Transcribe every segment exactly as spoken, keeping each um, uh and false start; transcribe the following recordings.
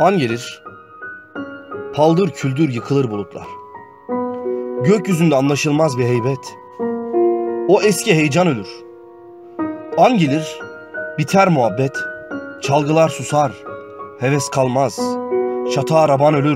An gelir, paldır küldür yıkılır bulutlar. Gökyüzünde anlaşılmaz bir heybet. O eski heyecan ölür. An gelir, biter muhabbet. Çalgılar susar, heves kalmaz. Çatı araban ölür.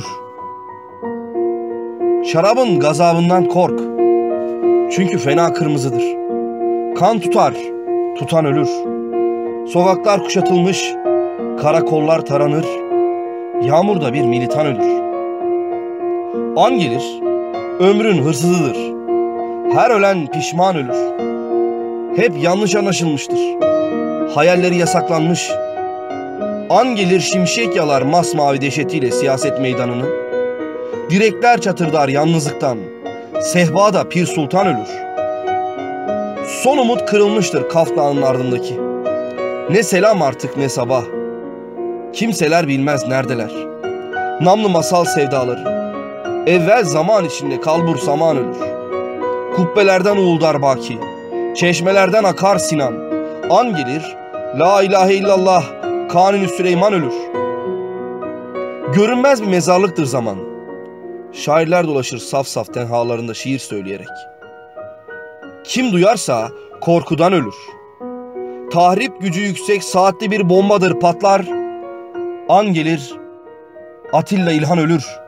Şarabın gazabından kork. Çünkü fena kırmızıdır. Kan tutar, tutan ölür. Sokaklar kuşatılmış, karakollar taranır. Yağmurda bir militan ölür. An gelir, ömrün hırsızıdır. Her ölen pişman ölür. Hep yanlış anlaşılmıştır. Hayalleri yasaklanmış. An gelir şimşek yalar masmavi dehşetiyle siyaset meydanını. Direkler çatırdar yalnızlıktan. Sehpada Pir Sultan ölür. Son umut kırılmıştır Kaf Dağı'nın ardındaki. Ne selam artık ne sabah. Kimseler bilmez neredeler. Namlı masal sevdaları. Evvel zaman içinde kalbur saman ölür. Kubbelerden uğuldar baki. Çeşmelerden akar Sinan. An gelir, la ilahe illallah, Kanuni Süleyman ölür. Görünmez bir mezarlıktır zaman. Şairler dolaşır saf saf tenhalarında şiir söyleyerek. Kim duyarsa korkudan ölür. Tahrip gücü yüksek saatli bir bombadır patlar. An gelir, Atilla İlhan ölür.